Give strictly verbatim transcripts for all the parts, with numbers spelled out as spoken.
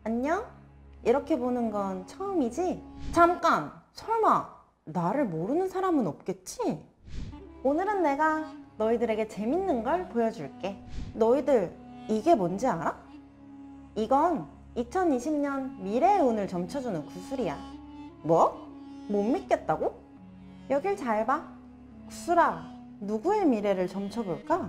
안녕? 이렇게 보는 건 처음이지? 잠깐! 설마 나를 모르는 사람은 없겠지? 오늘은 내가 너희들에게 재밌는 걸 보여줄게. 너희들 이게 뭔지 알아? 이건 이천이십 년 미래의 운을 점쳐주는 구슬이야. 뭐? 못 믿겠다고? 여길 잘 봐. 구슬아, 누구의 미래를 점쳐볼까?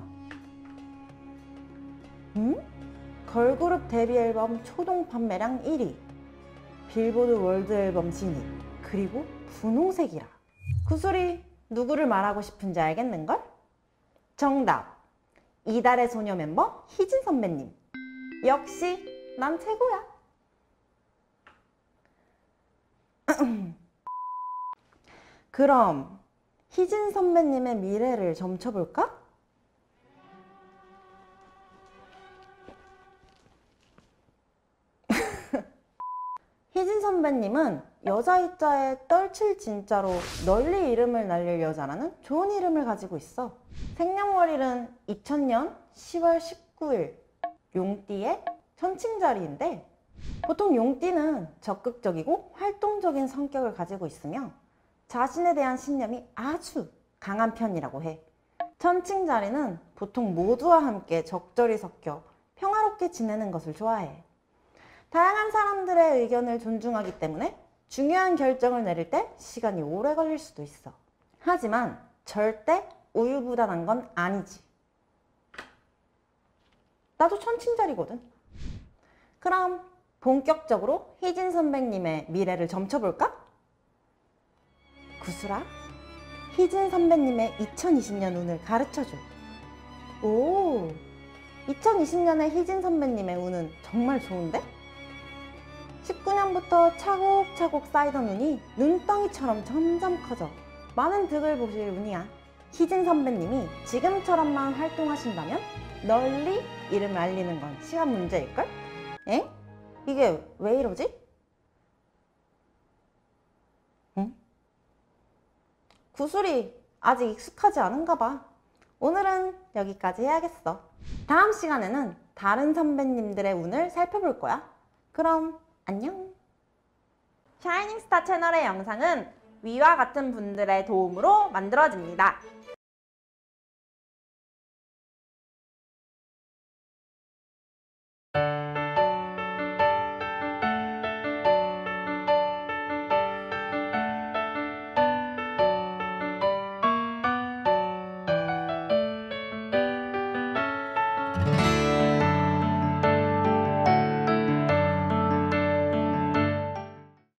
음? 걸그룹 데뷔 앨범 초동 판매량 일 위, 빌보드 월드 앨범 진입, 그리고 분홍색이라. 구슬이 누구를 말하고 싶은지 알겠는걸? 정답! 이달의 소녀 멤버 희진 선배님. 역시 난 최고야. 그럼 희진 선배님의 미래를 점쳐볼까? 희진 선배님은 여자이자에 떨칠 진짜로 널리 이름을 날릴 여자라는 좋은 이름을 가지고 있어. 생년월일은 이천 년 시월 십구일 용띠의 천칭자리인데, 보통 용띠는 적극적이고 활동적인 성격을 가지고 있으며 자신에 대한 신념이 아주 강한 편이라고 해. 천칭자리는 보통 모두와 함께 적절히 섞여 평화롭게 지내는 것을 좋아해. 다양한 사람들의 의견을 존중하기 때문에 중요한 결정을 내릴 때 시간이 오래 걸릴 수도 있어. 하지만 절대 우유부단한 건 아니지. 나도 천칭자리거든. 그럼 본격적으로 희진 선배님의 미래를 점쳐볼까? 구슬아, 희진 선배님의 이천이십 년 운을 가르쳐줘. 오, 이천이십 년의 희진 선배님의 운은 정말 좋은데? 십구 년부터 차곡차곡 쌓이던 운이 눈덩이처럼 점점 커져 많은 득을 보실 운이야. 희진 선배님이 지금처럼만 활동하신다면 널리 이름을 알리는 건 시간 문제일걸? 에? 이게 왜 이러지? 응? 구슬이 아직 익숙하지 않은가 봐. 오늘은 여기까지 해야겠어. 다음 시간에는 다른 선배님들의 운을 살펴볼 거야. 그럼 안녕. 샤이닝스타 채널의 영상은 위와 같은 분들의 도움으로 만들어집니다.